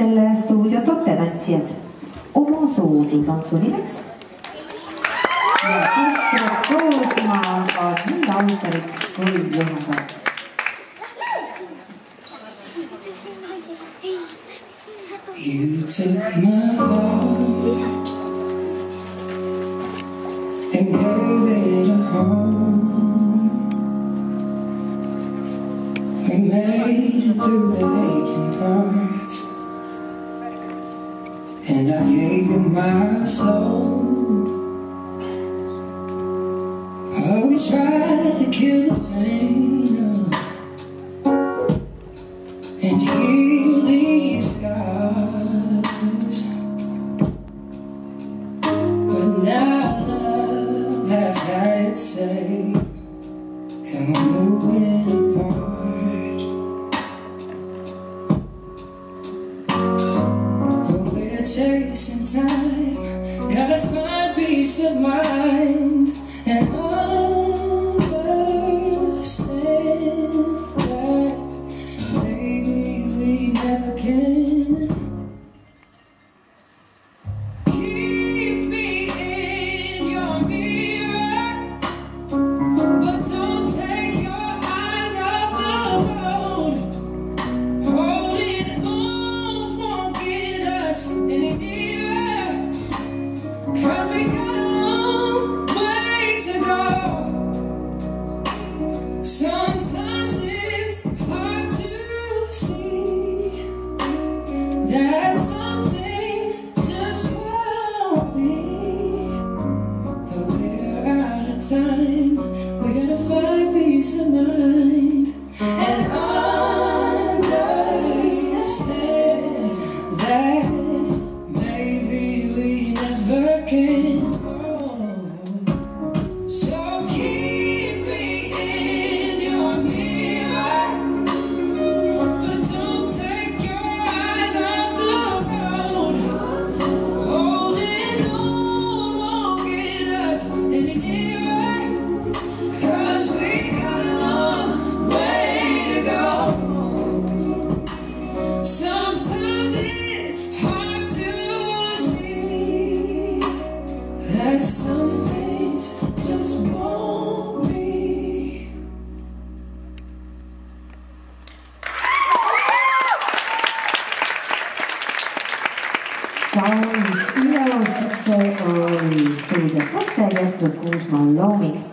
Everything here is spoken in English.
selle stuudio tottetantsijad oma soodu tantsu nimeks. Ja kõrged koosma on nii autoriks kui juhendajaks. You took my heart and gave it a home. We made it through the aching parts, and I gave you my soul. Oh, we tried to kill the pain and heal these scars, but now love has had its say, and we're moving apart. But we're chasing time, gotta find peace of mind and understand that maybe we never can. Keep me in your mirror, but don't take your eyes off the road. Holding on won't get us any nearer, 'cause we got a long way to go. Sometimes it's hard to see that some things just won't be, but we're out of time. We gotta find peace of mind and understand that maybe we never can. So keep me in your mirror, but don't take your eyes off the road. Holding on won't get us any nearer, 'cause we got a long way to go. Sometimes it's hard to see that some things just won't be. Kaunis ilus, see oli stuudio Totte, Gertrud Kuusmaa looming.